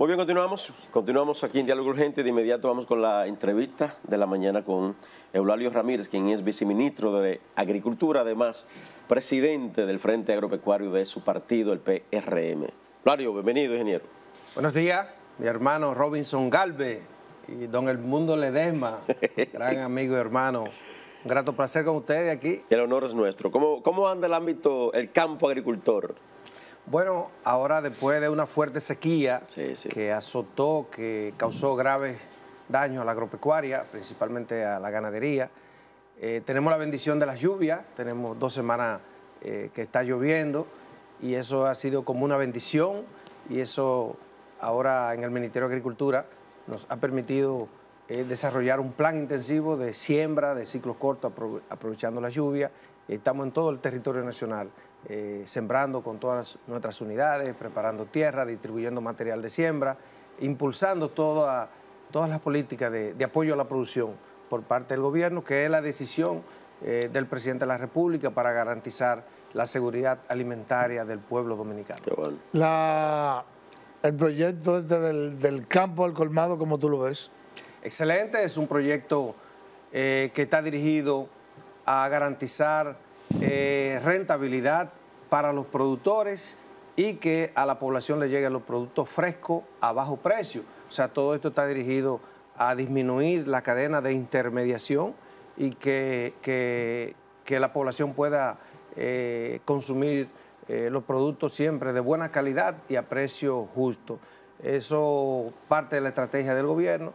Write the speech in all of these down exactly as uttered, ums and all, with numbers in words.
Muy bien, continuamos. Continuamos aquí en Diálogo Urgente. De inmediato vamos con la entrevista de la mañana con Eulalio Ramírez, quien es viceministro de Agricultura, además presidente del Frente Agropecuario de su partido, el P R M. Eulalio, bienvenido, ingeniero. Buenos días, mi hermano Robinson Galvez y don Edmundo Ledesma, gran amigo y hermano. Un grato placer con ustedes aquí. El honor es nuestro. ¿Cómo, cómo anda el ámbito, el campo agricultor? Bueno, ahora después de una fuerte sequía sí, sí. que azotó, que causó graves daños a la agropecuaria, principalmente a la ganadería, eh, tenemos la bendición de las lluvias, tenemos dos semanas eh, que está lloviendo y eso ha sido como una bendición y eso ahora en el Ministerio de Agricultura nos ha permitido eh, desarrollar un plan intensivo de siembra de ciclos cortos aprovechando la lluvia. Estamos en todo el territorio nacional. Eh, sembrando con todas nuestras unidades, preparando tierra, distribuyendo material de siembra, impulsando toda, todas las políticas de, de apoyo a la producción por parte del gobierno, que es la decisión eh, del presidente de la República para garantizar la seguridad alimentaria del pueblo dominicano. Qué bueno. La, el proyecto este del, del campo al colmado, ¿cómo tú lo ves? Excelente, es un proyecto eh, que está dirigido a garantizar Eh, rentabilidad para los productores y que a la población le lleguen los productos frescos a bajo precio. O sea, todo esto está dirigido a disminuir la cadena de intermediación y que, que, que la población pueda eh, consumir eh, los productos siempre de buena calidad y a precio justo. Eso parte de la estrategia del gobierno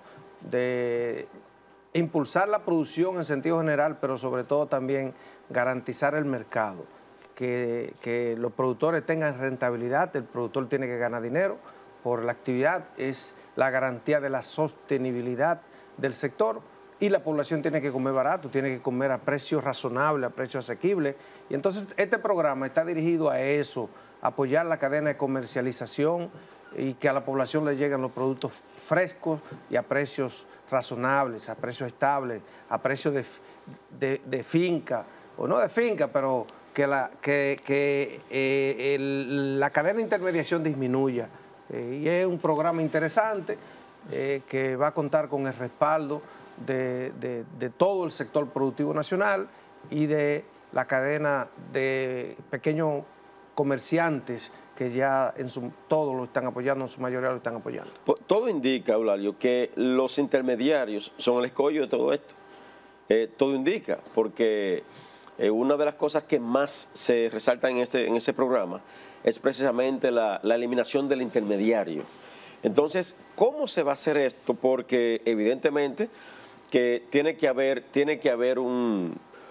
de impulsar la producción en sentido general, pero sobre todo también garantizar el mercado, que, que los productores tengan rentabilidad, el productor tiene que ganar dinero por la actividad, es la garantía de la sostenibilidad del sector y la población tiene que comer barato, tiene que comer a precios razonables, a precios asequibles. Y entonces este programa está dirigido a eso, apoyar la cadena de comercialización y que a la población le lleguen los productos frescos y a precios razonables, a precios estables, a precios de, de, de finca, o no de finca, pero que la, que, que, eh, el, la cadena de intermediación disminuya. Eh, y es un programa interesante eh, que va a contar con el respaldo de, de, de todo el sector productivo nacional y de la cadena de pequeños comerciantes que ya en su, todo lo están apoyando, en su mayoría lo están apoyando. Todo indica, Eulalio, que los intermediarios son el escollo de todo esto. Eh, todo indica, porque eh, una de las cosas que más se resalta en, este, en ese programa es precisamente la, la eliminación del intermediario. Entonces, ¿cómo se va a hacer esto? Porque evidentemente que tiene que haber, tiene que haber un,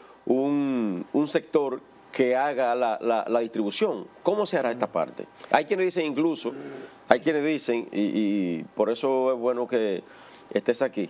un, un sector que haga la, la, la distribución. ¿Cómo se hará esta parte? Hay quienes dicen incluso, hay quienes dicen, y, y por eso es bueno que estés aquí,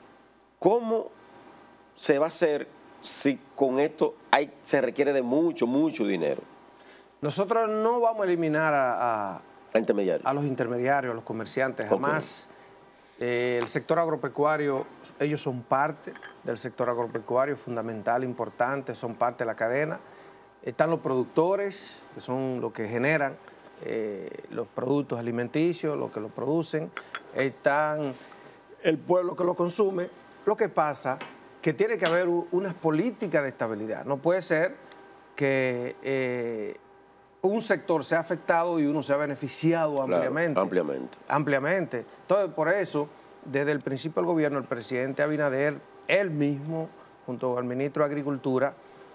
¿cómo se va a hacer si con esto hay, se requiere de mucho, mucho dinero? Nosotros no vamos a eliminar a, a, a, intermediarios. a los intermediarios, a los comerciantes, jamás. Okay. Eh, el sector agropecuario, ellos son parte del sector agropecuario, fundamental, importante, son parte de la cadena. Están los productores, que son los que generan eh, los productos alimenticios, los que los producen. Están el pueblo que lo consume. Lo que pasa que tiene que haber unas políticas de estabilidad. No puede ser que eh, un sector sea afectado y uno sea beneficiado ampliamente. Claro, ampliamente. Ampliamente. Entonces, por eso, desde el principio del gobierno, el presidente Abinader, él mismo, junto al ministro de Agricultura,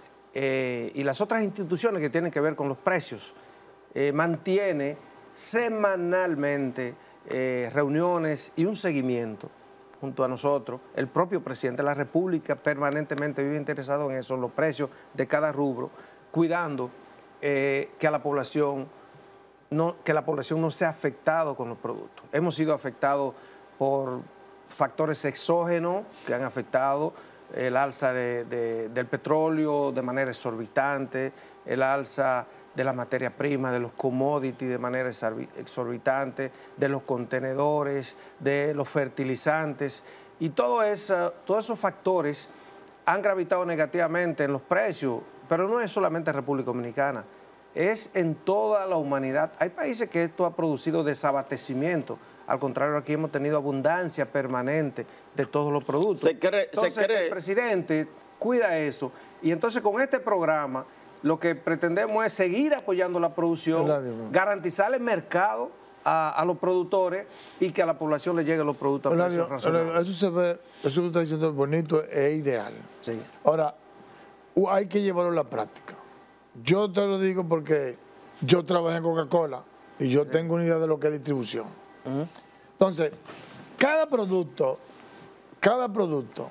Eh, y las otras instituciones que tienen que ver con los precios, eh, mantiene semanalmente eh, reuniones y un seguimiento junto a nosotros. El propio presidente de la República permanentemente vive interesado en eso, en los precios de cada rubro, cuidando eh, que, a la población no, que la población no sea afectada con los productos. Hemos sido afectados por factores exógenos que han afectado el alza de, de, del petróleo de manera exorbitante, el alza de las materias primas, de los commodities de manera exorbitante, de los contenedores, de los fertilizantes, y todo eso, todos esos factores han gravitado negativamente en los precios, pero no es solamente en República Dominicana, es en toda la humanidad. Hay países que esto ha producido desabastecimiento, Al contrario, aquí hemos tenido abundancia permanente de todos los productos. Se cree, entonces, se cree. el presidente cuida eso. Y entonces con este programa lo que pretendemos es seguir apoyando la producción, garantizar el mercado a, a los productores y que a la población le lleguen los productos a precios razonables. Eso se ve, eso que está diciendo es bonito, es ideal. Sí. Ahora, hay que llevarlo a la práctica. Yo te lo digo porque yo trabajé en Coca-Cola y yo sí. tengo una idea de lo que es distribución. Uh-huh. Entonces, cada producto, cada producto,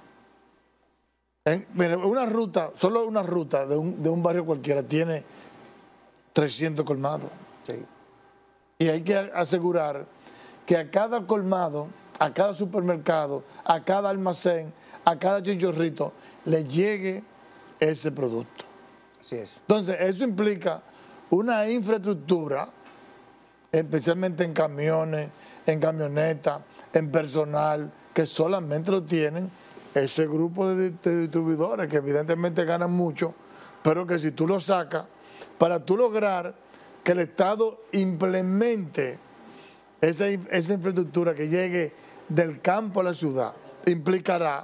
en, mira, una ruta, solo una ruta de un, de un barrio cualquiera tiene trescientos colmados. Sí. Y hay que asegurar que a cada colmado, a cada supermercado, a cada almacén, a cada chinchorrito, le llegue ese producto. Así es. Entonces, eso implica una infraestructura, especialmente en camiones, en camionetas, en personal, que solamente lo tienen ese grupo de, de distribuidores que evidentemente ganan mucho, pero que si tú lo sacas, para tú lograr que el Estado implemente esa, esa infraestructura que llegue del campo a la ciudad, implicará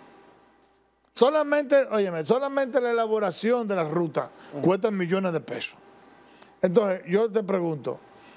solamente, óyeme, solamente la elaboración de la ruta cuesta millones de pesos. Entonces, yo te pregunto,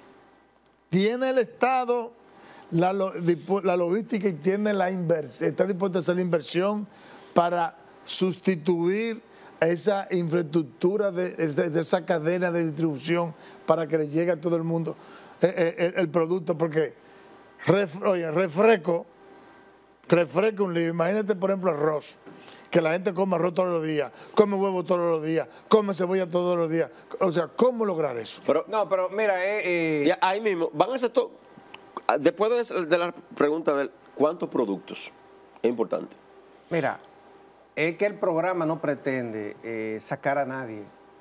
¿tiene el Estado la, la logística y tiene la inversión, está dispuesto a hacer la inversión para sustituir esa infraestructura de, de, de esa cadena de distribución para que le llegue a todo el mundo eh, eh, el producto? Porque, ref, oye, refresco, refresco un libro, imagínate por ejemplo arroz, que la gente come arroz todos los días, come huevo todos los días, come cebolla todos los días. O sea, ¿cómo lograr eso? Pero, no, pero mira, eh, eh, ya ahí mismo, van a hacer todo, después de, de la pregunta de cuántos productos, es importante. Mira, es que el programa no pretende eh, sacar a nadie.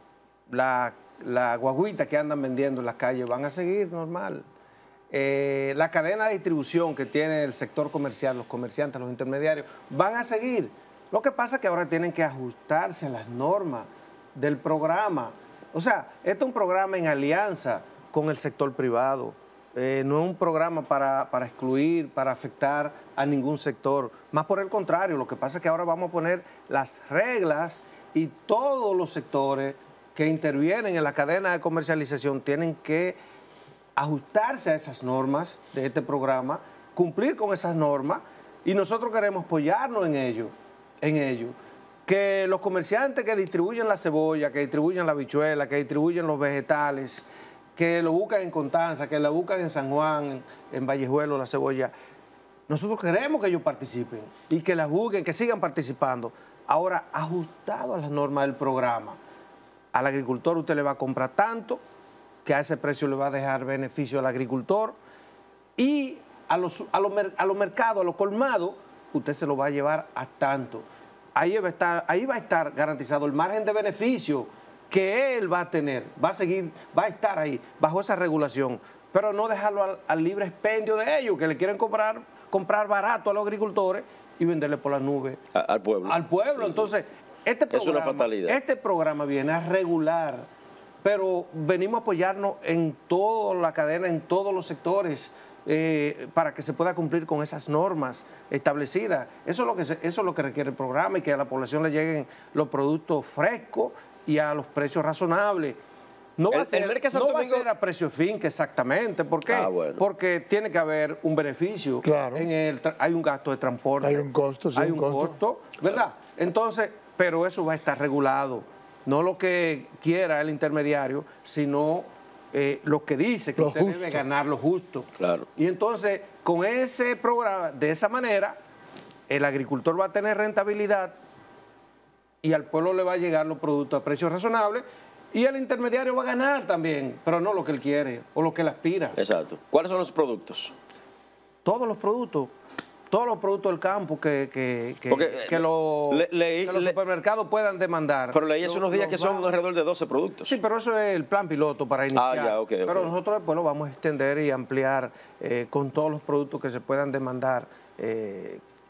La, la guaguita que andan vendiendo en las calles van a seguir normal. Eh, la cadena de distribución que tiene el sector comercial, los comerciantes, los intermediarios, van a seguir. Lo que pasa es que ahora tienen que ajustarse a las normas del programa. O sea, este es un programa en alianza con el sector privado. Eh, no es un programa para, para excluir, para afectar a ningún sector. Más por el contrario, lo que pasa es que ahora vamos a poner las reglas y todos los sectores que intervienen en la cadena de comercialización tienen que ajustarse a esas normas de este programa, cumplir con esas normas, y nosotros queremos apoyarnos en ello. en ello, que los comerciantes que distribuyen la cebolla, que distribuyen la habichuela, que distribuyen los vegetales, que lo buscan en Constanza, que la buscan en San Juan, en Vallejuelo, la cebolla, nosotros queremos que ellos participen y que la busquen, que sigan participando. Ahora, ajustado a las normas del programa, al agricultor usted le va a comprar tanto, que a ese precio le va a dejar beneficio al agricultor, y a los, a los, a los mercados, a los colmados, usted se lo va a llevar a tanto. Ahí va a estar, ahí va a estar garantizado el margen de beneficio que él va a tener, va a seguir, va a estar ahí, bajo esa regulación, pero no dejarlo al, al libre expendio de ellos, que le quieren comprar, comprar barato a los agricultores y venderle por la nube. A, al pueblo. Al pueblo. Sí, Entonces, sí. Este programa, es una fatalidad. Este programa viene a regular, pero venimos a apoyarnos en toda la cadena, en todos los sectores, Eh, para que se pueda cumplir con esas normas establecidas. Eso es lo que se, eso es lo que requiere el programa, y que a la población le lleguen los productos frescos y a los precios razonables. No va, el, a, ser, no va a ser a precio fin, que exactamente. ¿Por qué? Ah, bueno. Porque tiene que haber un beneficio. Claro. En el, hay un gasto de transporte. Hay un costo, sí, Hay un un costo. costo, ¿verdad? Entonces, pero eso va a estar regulado. No lo que quiera el intermediario, sino Eh, lo que dice que lo usted justo. debe ganar lo justo. Claro. Y entonces, con ese programa, de esa manera, el agricultor va a tener rentabilidad y al pueblo le va a llegar los productos a precios razonables, y el intermediario va a ganar también, pero no lo que él quiere o lo que él aspira. Exacto. ¿Cuáles son los productos? Todos los productos. Todos los productos del campo que, que, que, Porque, que, lo, le, leí, que los le, supermercados puedan demandar. Pero leí hace unos días que son va, alrededor de doce productos. Sí, pero eso es el plan piloto para iniciar. Ah, ya, okay, okay. Pero nosotros después lo vamos a extender y ampliar eh, con todos los productos que se puedan demandar eh,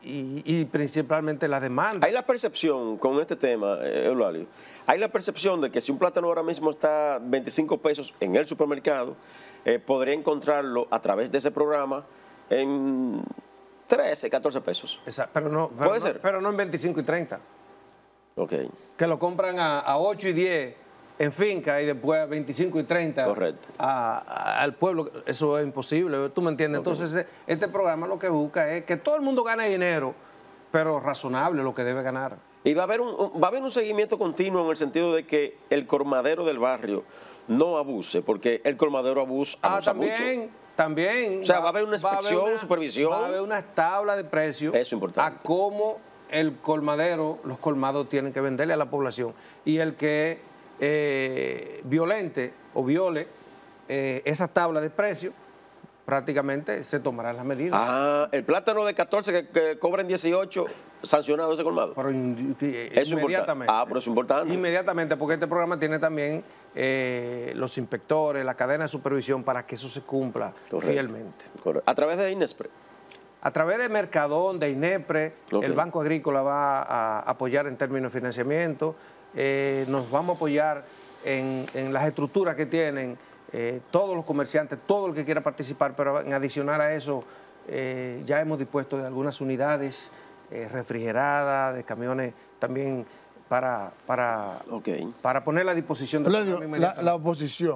y, y principalmente la demanda. Hay la percepción con este tema, eh, Eulalio, hay la percepción de que si un plátano ahora mismo está veinticinco pesos en el supermercado, eh, podría encontrarlo a través de ese programa en trece, catorce pesos. Exacto, pero no, pero ¿Puede no, ser? pero no en veinticinco y treinta. Ok. Que lo compran a, a ocho y diez en finca y después a veinticinco y treinta Correcto. a- a- al pueblo. Eso es imposible, ¿tú me entiendes? Ok. Entonces, este programa lo que busca es que todo el mundo gane dinero, pero razonable lo que debe ganar. Y va a haber un, un- va a haber un seguimiento continuo en el sentido de que el colmadero del barrio no abuse, porque el colmadero abusa, Ah, abusa también, mucho. también. O sea, va a haber una inspección, una- supervisión. Va a haber una tabla de precios. Eso es importante. A cómo el colmadero, los colmados tienen que venderle a la población. Y el que eh, violente o viole eh, esa tabla de precios, prácticamente se tomarán las medidas. Ah, el plátano de catorce que, que cobren dieciocho, sancionado ese colmado. Pero in- eh, Eso es inmediatamente. importante. Ah, pero es importante. Inmediatamente, porque este programa tiene también eh, los inspectores, la cadena de supervisión para que eso se cumpla Correcto. fielmente. Correcto. A través de Inespre. A través de Mercadón, de INEPRE, Ok. el Banco Agrícola va a apoyar en términos de financiamiento. Eh, nos vamos a apoyar en, en las estructuras que tienen eh, todos los comerciantes, todo el que quiera participar, pero en adicional a eso eh, ya hemos dispuesto de algunas unidades eh, refrigeradas, de camiones también para, para, Ok. para poner a disposición de Eulalio, la, la oposición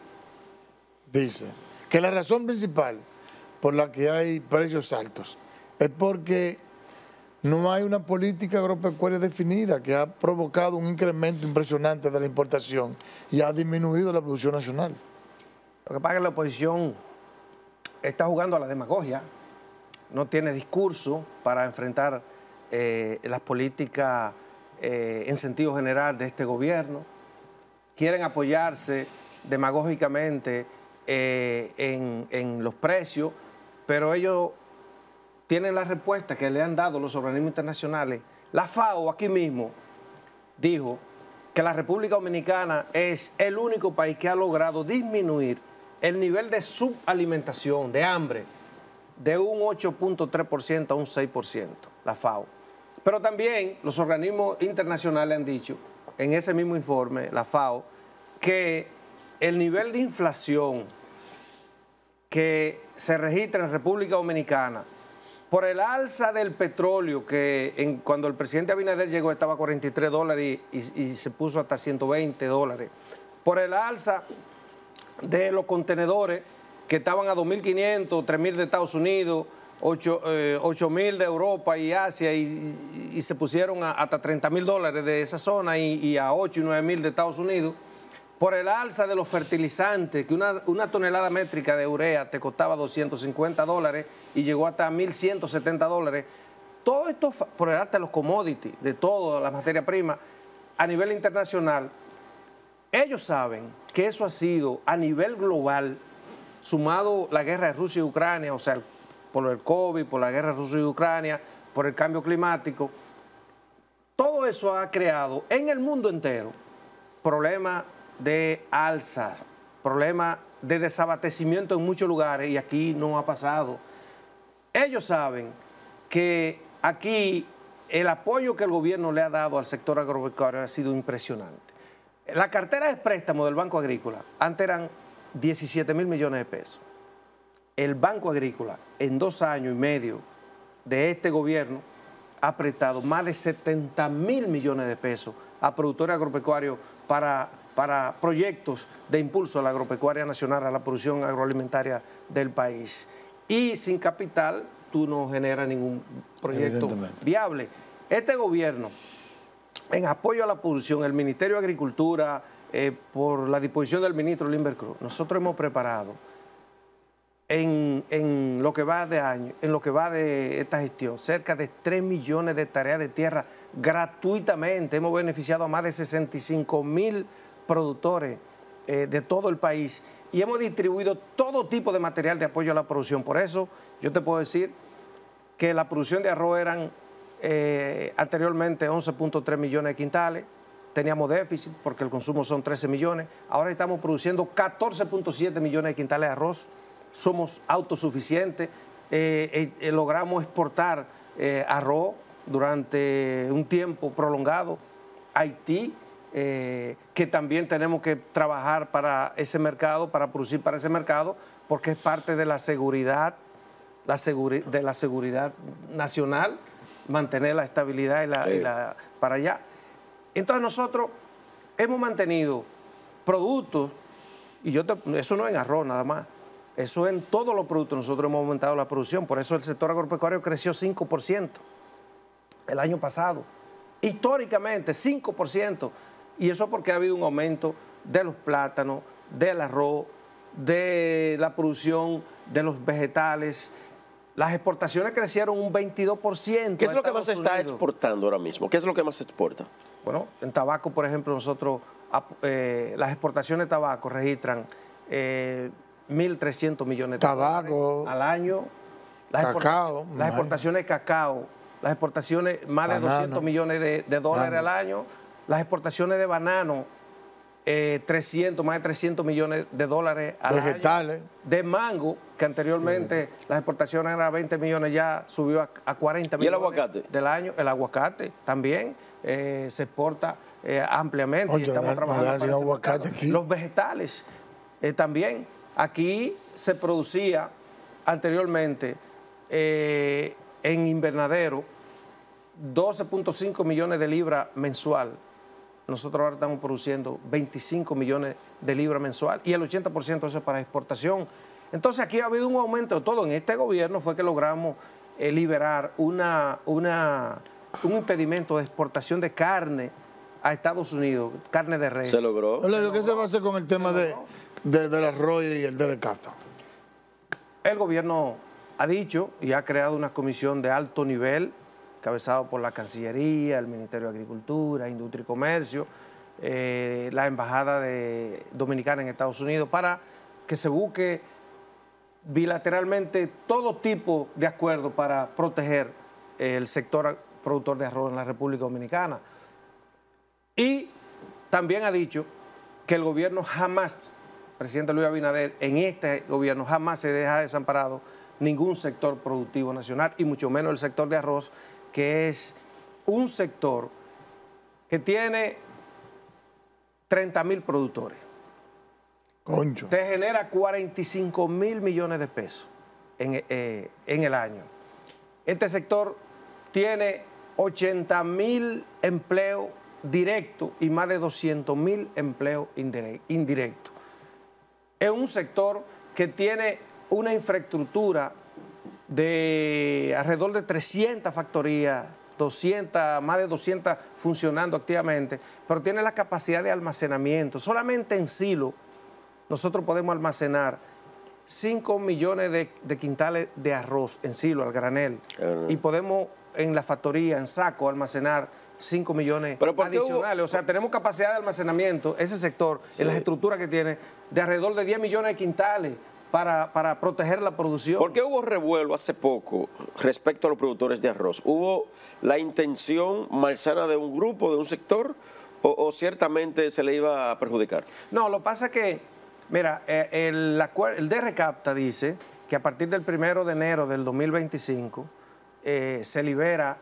dice que la razón principal por la que hay precios altos es porque no hay una política agropecuaria definida que ha provocado un incremento impresionante de la importación y ha disminuido la producción nacional. Lo que pasa es que la oposición está jugando a la demagogia, no tiene discurso para enfrentar eh, las políticas eh, en sentido general de este gobierno. Quieren apoyarse demagógicamente eh, en, en los precios, pero ellos tienen la respuesta que le han dado los organismos internacionales. La FAO aquí mismo dijo que la República Dominicana es el único país que ha logrado disminuir el nivel de subalimentación, de hambre, de un ocho punto tres por ciento a un seis por ciento, la FAO. Pero también los organismos internacionales han dicho, en ese mismo informe, la FAO, que el nivel de inflación que se registra en República Dominicana por el alza del petróleo, que en, cuando el presidente Abinader llegó estaba a cuarenta y tres dólares y, y, y se puso hasta ciento veinte dólares, por el alza de los contenedores que estaban a dos mil quinientos, tres mil de Estados Unidos, ocho mil de Europa y Asia y, y, y se pusieron a, hasta treinta mil dólares de esa zona y, y a ocho y nueve mil de Estados Unidos, por el alza de los fertilizantes, que una, una tonelada métrica de urea te costaba doscientos cincuenta dólares y llegó hasta mil ciento setenta dólares. Todo esto por el alza de los commodities, de todas las materias primas, a nivel internacional. Ellos saben que eso ha sido a nivel global, sumado la guerra de Rusia y Ucrania, o sea, por el COVID, por la guerra de Rusia y Ucrania, por el cambio climático. Todo eso ha creado en el mundo entero problemas de alzas, problemas de desabastecimiento en muchos lugares y aquí no ha pasado. Ellos saben que aquí el apoyo que el gobierno le ha dado al sector agropecuario ha sido impresionante. La cartera de préstamo del Banco Agrícola antes eran diecisiete mil millones de pesos. El Banco Agrícola en dos años y medio de este gobierno ha prestado más de setenta mil millones de pesos a productores agropecuarios para, para proyectos de impulso a la agropecuaria nacional, a la producción agroalimentaria del país. Y sin capital tú no generas ningún proyecto viable. Este gobierno, en apoyo a la producción, el Ministerio de Agricultura, eh, por la disposición del ministro Limber Cruz, nosotros hemos preparado en, en lo que va de año, en lo que va de esta gestión, cerca de tres millones de hectáreas de tierra gratuitamente. Hemos beneficiado a más de sesenta y cinco mil productores eh, de todo el país y hemos distribuido todo tipo de material de apoyo a la producción. Por eso yo te puedo decir que la producción de arroz eran eh, anteriormente once punto tres millones de quintales, teníamos déficit porque el consumo son trece millones, ahora estamos produciendo catorce punto siete millones de quintales de arroz, somos autosuficientes, eh, eh, eh, logramos exportar eh, arroz durante un tiempo prolongado, Haití, eh, que también tenemos que trabajar para ese mercado, para producir para ese mercado, porque es parte de la seguridad, la seguri de la seguridad nacional, mantener la estabilidad y la, y la, para allá. Entonces nosotros hemos mantenido productos, y yo te, eso no es en arroz nada más, eso en todos los productos nosotros hemos aumentado la producción, por eso el sector agropecuario creció cinco por ciento el año pasado, históricamente cinco por ciento, y eso porque ha habido un aumento de los plátanos, del arroz, de la producción de los vegetales. Las exportaciones crecieron un veintidós por ciento. ¿Qué es lo que más se está exportando ahora mismo? ¿Qué es lo que más se exporta? Bueno, en tabaco, por ejemplo, nosotros, eh, las exportaciones de tabaco registran eh, mil trescientos millones de tabaco, dólares al año. Las, cacao, exportaciones, las exportaciones de cacao, las exportaciones más de banano. doscientos millones de, de dólares banano. al año. Las exportaciones de banano, eh, trescientos, más de trescientos millones de dólares al Vegetales. año. De mango, que anteriormente sí. las exportaciones eran veinte millones, ya subió a, a cuarenta millones. ¿Y el aguacate? Del año. El aguacate también eh, se exporta eh, ampliamente. Oye, y estamos da, trabajando da, para aguacate aquí. Los vegetales eh, también. Aquí se producía anteriormente eh, en invernadero doce punto cinco millones de libras mensual. Nosotros ahora estamos produciendo veinticinco millones de libras mensual y el ochenta por ciento eso es para exportación. Entonces aquí ha habido un aumento de todo. En este gobierno fue que logramos eh, liberar una, una, un impedimento de exportación de carne a Estados Unidos, carne de res. ¿Se logró? ¿Qué se, logró? se va a hacer con el tema de, de, del arroz y el del café? El gobierno ha dicho y ha creado una comisión de alto nivel, encabezado por la Cancillería, el Ministerio de Agricultura, Industria y Comercio, eh, la Embajada de Dominicana en Estados Unidos, para que se busque bilateralmente todo tipo de acuerdo para proteger el sector productor de arroz en la República Dominicana. Y también ha dicho que el gobierno jamás, el presidente Luis Abinader, en este gobierno jamás se deja desamparado ningún sector productivo nacional y mucho menos el sector de arroz, que es un sector que tiene treinta mil productores. Concho. Te genera cuarenta y cinco mil millones de pesos en, eh, en el año. Este sector tiene ochenta mil empleos directos y más de doscientos mil empleos indirectos. Es un sector que tiene una infraestructura de alrededor de trescientas factorías, doscientas, más de doscientas funcionando activamente, pero tiene la capacidad de almacenamiento. Solamente en silo nosotros podemos almacenar cinco millones de, de quintales de arroz en silo, al granel, uh-huh. y podemos en la factoría, en saco, almacenar cinco millones adicionales. Hubo... O sea, tenemos capacidad de almacenamiento, ese sector, sí. en las estructuras que tiene, de alrededor de diez millones de quintales. Para, para proteger la producción. ¿Por qué hubo revuelo hace poco respecto a los productores de arroz? ¿Hubo la intención malsana de un grupo, de un sector, o, o ciertamente se le iba a perjudicar? No, lo que pasa es que, mira, el, el D R CAPTA dice que a partir del primero de enero del dos mil veinticinco eh, se libera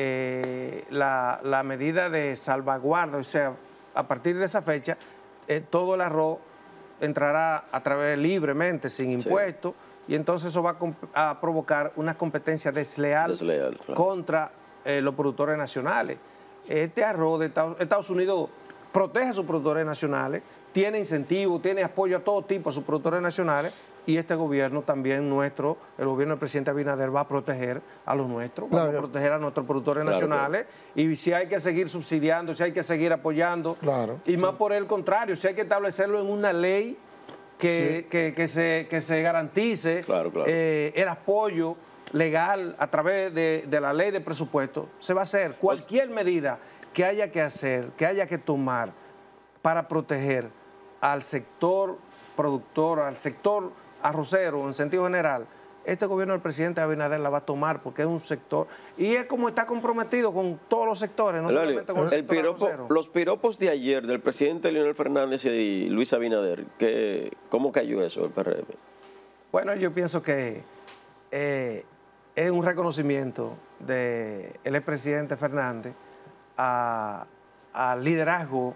eh, la, la medida de salvaguarda, o sea, a partir de esa fecha, eh, todo el arroz entrará a través libremente, sin impuestos, sí. y entonces eso va a, a provocar una competencia desleal, desleal claro. contra eh, los productores nacionales. Este arroz de Estados, Estados Unidos protege a sus productores nacionales, tiene incentivos, tiene apoyo a todo tipo a sus productores nacionales, y este gobierno también nuestro, el gobierno del presidente Abinader va a proteger a los nuestros, claro, va a proteger a nuestros productores claro, nacionales, claro. y si hay que seguir subsidiando, si hay que seguir apoyando, claro, y sí. más por el contrario, si hay que establecerlo en una ley que, sí. que, que, se, que se garantice claro, claro. Eh, el apoyo legal a través de, de la ley de presupuesto, se va a hacer cualquier medida que haya que hacer, que haya que tomar para proteger al sector productor, al sector arrocero en sentido general. Este gobierno del presidente Abinader la va a tomar porque es un sector, y es como está comprometido con todos los sectores, no Lali, solamente con el, el sector piropo, arrocero. Los piropos de ayer del presidente Leonel Fernández y Luis Abinader, ¿qué, ¿cómo cayó eso el P R M? Bueno, yo pienso que eh, es un reconocimiento del expresidente Fernández a, al liderazgo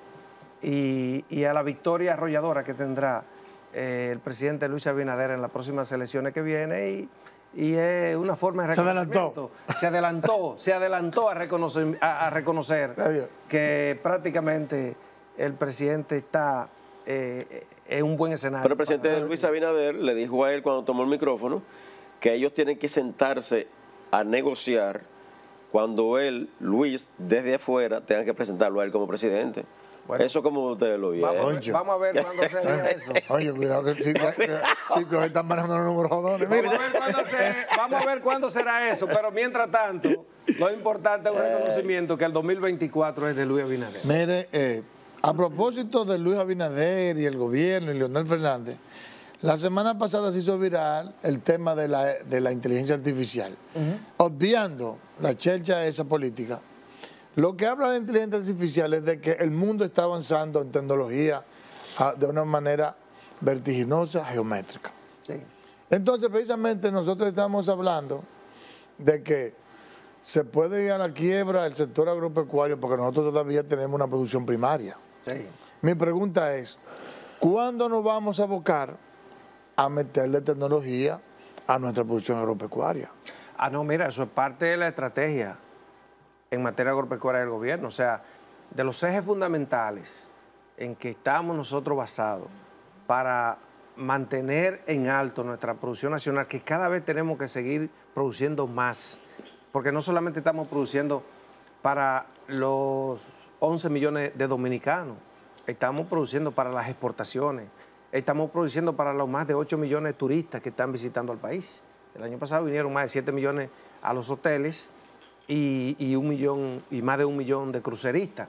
y, y a la victoria arrolladora que tendrá eh, el presidente Luis Abinader en las próximas elecciones que vienen y, y es una forma de reconocimiento. Se adelantó. Se adelantó, se adelantó a reconocer, a, a reconocer que prácticamente el presidente está eh, en un buen escenario. Pero el presidente Luis Abinader le dijo a él cuando tomó el micrófono que ellos tienen que sentarse a negociar cuando él, Luis, desde afuera, tenga que presentarlo a él como presidente. Bueno, eso como ustedes lo vieron. Vamos, vamos a ver cuándo sería eso. Oye, cuidado que chicos chico, están manejando los números jodones. Vamos a, ver cuándo se, vamos a ver cuándo será eso, pero mientras tanto, lo importante es un reconocimiento que el dos mil veinticuatro es de Luis Abinader. Mire, eh, a propósito de Luis Abinader y el gobierno y Leonel Fernández, la semana pasada se hizo viral el tema de la, de la inteligencia artificial. Uh-huh. Obviando la chelcha esa política, lo que habla de inteligencia artificial es de que el mundo está avanzando en tecnología a, de una manera vertiginosa, geométrica. Sí. Entonces, precisamente nosotros estamos hablando de que se puede ir a la quiebra el sector agropecuario porque nosotros todavía tenemos una producción primaria. Sí. Mi pregunta es, ¿cuándo nos vamos a abocar a meterle tecnología a nuestra producción agropecuaria? Ah, no, mira, eso es parte de la estrategia en materia agropecuaria del gobierno. O sea, de los ejes fundamentales en que estamos nosotros basados para mantener en alto nuestra producción nacional, que cada vez tenemos que seguir produciendo más, porque no solamente estamos produciendo para los once millones de dominicanos, estamos produciendo para las exportaciones, estamos produciendo para los más de ocho millones de turistas que están visitando el país. El año pasado vinieron más de siete millones a los hoteles y, y, un millón, y más de un millón de cruceristas.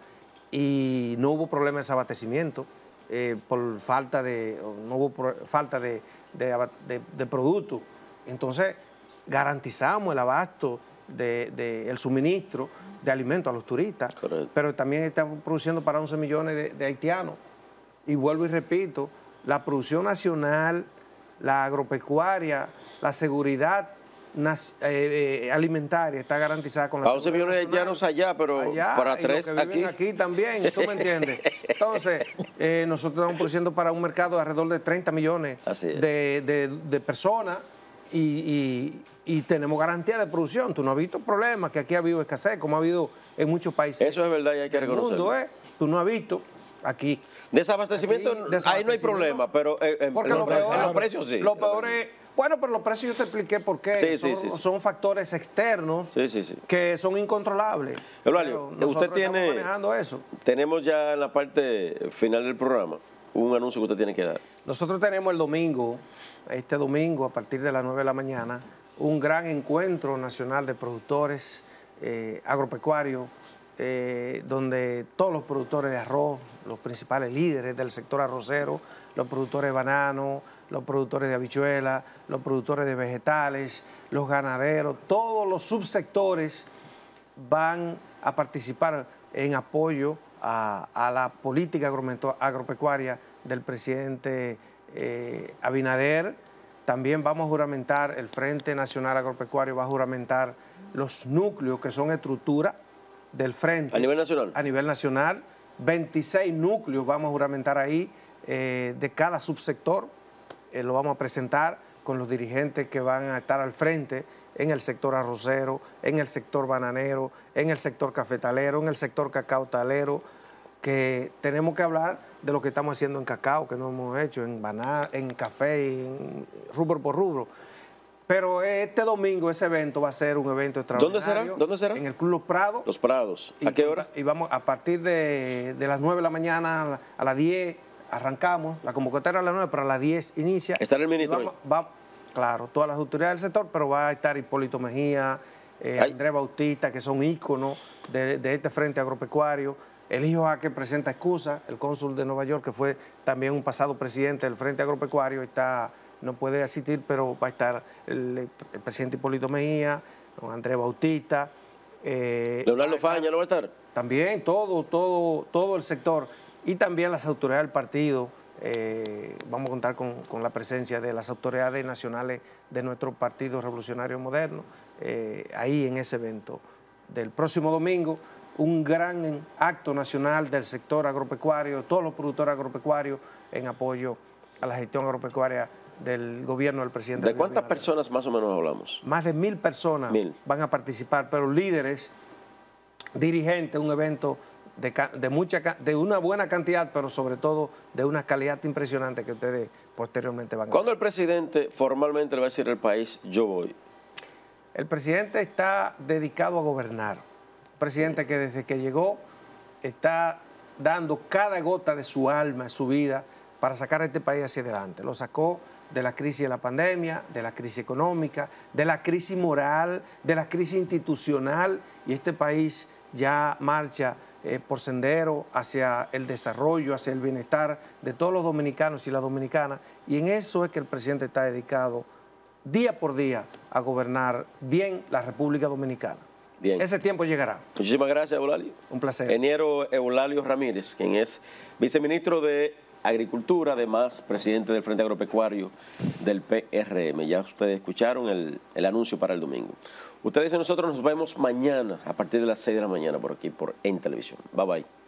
Y no hubo problema de desabastecimiento eh, por falta de, no hubo pro, falta de, de, de, de productos. Entonces, garantizamos el abasto del de, de el suministro de alimentos a los turistas, correcto, pero también estamos produciendo para once millones de, de haitianos. Y vuelvo y repito, la producción nacional, la agropecuaria, la seguridad eh, eh, alimentaria está garantizada con la a once millones de haitianos allá, pero allá, para tres y los que aquí. aquí también, ¿tú me entiendes? Entonces, eh, nosotros estamos produciendo para un mercado de alrededor de treinta millones de, de, de personas y, y, y tenemos garantía de producción. Tú no has visto problemas, que aquí ha habido escasez, como ha habido en muchos países. Eso es verdad y hay que reconocerlo. Mundo, ¿eh? Tú no has visto. Aquí. Desabastecimiento, aquí, desabastecimiento, ahí no hay problema, pero eh, eh, porque lo, lo peor, en los precios sí. Lo peor es, bueno, pero los precios yo te expliqué por qué. Sí, son, sí, sí, son factores externos sí, sí, sí. que son incontrolables. Eulalio, usted tiene, manejando eso. Tenemos ya en la parte final del programa un anuncio que usted tiene que dar. Nosotros tenemos el domingo, este domingo a partir de las nueve de la mañana, un gran encuentro nacional de productores eh, agropecuarios, Eh, donde todos los productores de arroz, los principales líderes del sector arrocero, los productores de banano, los productores de habichuelas, los productores de vegetales, los ganaderos, todos los subsectores van a participar en apoyo a, a la política agropecuaria del presidente eh, Abinader. También vamos a juramentar, el Frente Nacional Agropecuario va a juramentar los núcleos que son estructura del frente. ¿A nivel nacional? A nivel nacional. veintiséis núcleos vamos a juramentar ahí eh, de cada subsector. Eh, lo vamos a presentar con los dirigentes que van a estar al frente en el sector arrocero, en el sector bananero, en el sector cafetalero, en el sector cacaotalero, que tenemos que hablar de lo que estamos haciendo en cacao, que no hemos hecho, en banana, en café, en rubro por rubro. Pero este domingo ese evento va a ser un evento extraordinario. ¿Dónde será? ¿Dónde será? En el Club Los Prados. Los Prados. ¿A y, qué hora? Y vamos a partir de, de las nueve de la mañana a las diez arrancamos. La convocatoria a las nueve, pero a las diez inicia. ¿Estará el ministro? Vamos, va, claro, todas las autoridades del sector, pero va a estar Hipólito Mejía, eh, Andrés Bautista, que son íconos de, de este frente agropecuario. El hijo que presenta excusa, el cónsul de Nueva York, que fue también un pasado presidente del frente agropecuario, está... no puede asistir, pero va a estar el, el presidente Hipólito Mejía, don Andrés Bautista. Eh, Leonardo Faña no va a estar. También todo, todo, todo el sector. Y también las autoridades del partido, Eh, vamos a contar con, con la presencia de las autoridades nacionales de nuestro Partido Revolucionario Moderno, eh, ahí en ese evento del próximo domingo, un gran acto nacional del sector agropecuario, todos los productores agropecuarios en apoyo a la gestión agropecuaria del gobierno del presidente. ¿De cuántas personas más o menos hablamos? Más de mil personas mil. van a participar, pero líderes, dirigentes, un evento de, de, mucha, de una buena cantidad, pero sobre todo de una calidad impresionante que ustedes posteriormente van a ver. ¿Cuándo el presidente formalmente le va a decir al país, yo voy? El presidente está dedicado a gobernar. Un presidente que desde que llegó está dando cada gota de su alma, de su vida, para sacar a este país hacia adelante. Lo sacó de la crisis de la pandemia, de la crisis económica, de la crisis moral, de la crisis institucional, y este país ya marcha eh, por sendero hacia el desarrollo, hacia el bienestar de todos los dominicanos y las dominicanas, y en eso es que el presidente está dedicado día por día a gobernar bien la República Dominicana. Bien. Ese tiempo llegará. Muchísimas gracias, Eulalio. Un placer. Ingeniero Eulalio Ramírez, quien es viceministro de Agricultura, además presidente del Frente Agropecuario del P R M. Ya ustedes escucharon el, el anuncio para el domingo. Ustedes y nosotros nos vemos mañana a partir de las seis de la mañana por aquí, por En Televisión. Bye bye.